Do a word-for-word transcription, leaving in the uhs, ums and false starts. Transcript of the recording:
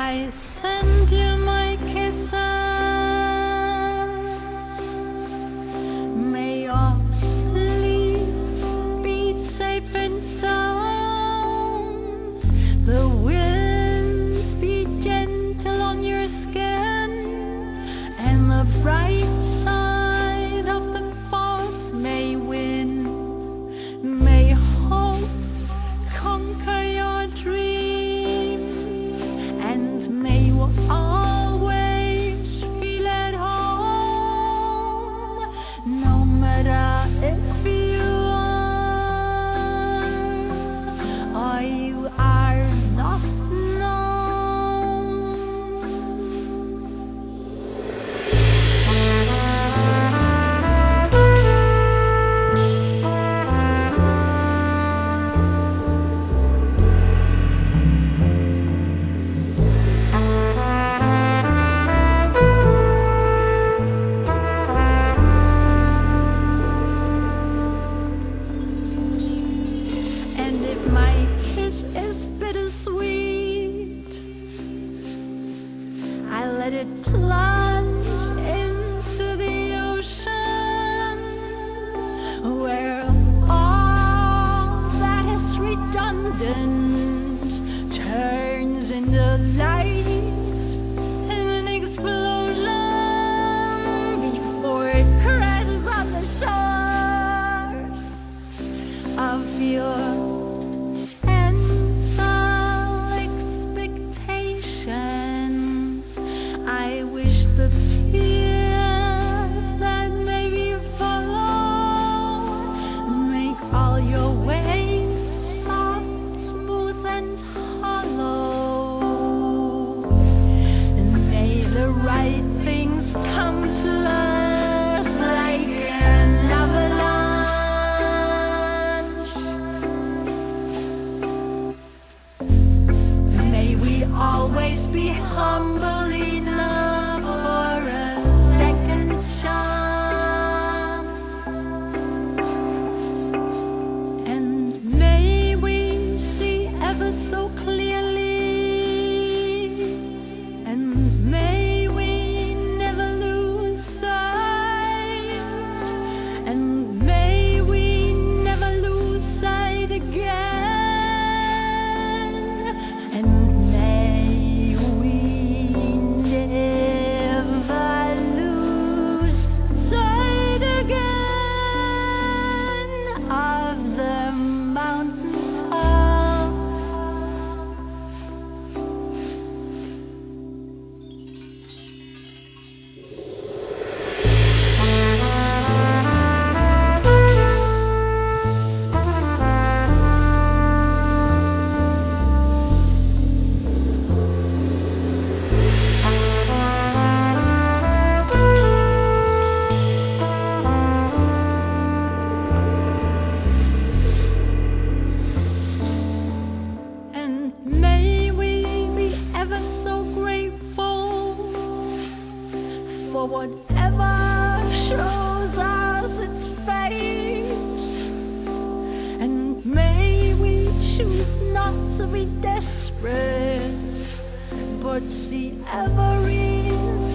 I send you my kisses. May your sleep be safe and sound. The winds be gentle on your skin, and the bright side of the force may win. May hope conquer your dreams, and may you always feel at home, no matter if you are or you are not known. And if my kiss is bittersweet, I let it plunge into the ocean, where all that is redundant turns into light and an explosion before it crashes on the shores of your gentle expectations. I wish the tears that maybe follow make all your waves soft, smooth, and hollow. And may the right things come to us like an avalanche. May we always be humble enough for a second chance. And may we see ever so clearly, and may we never lose sight, and may we never lose sight again, and may we never lose sight again of the mountaintops. And may we be ever so grateful for whatever shows us its face. And may we choose not to be desperate, but see every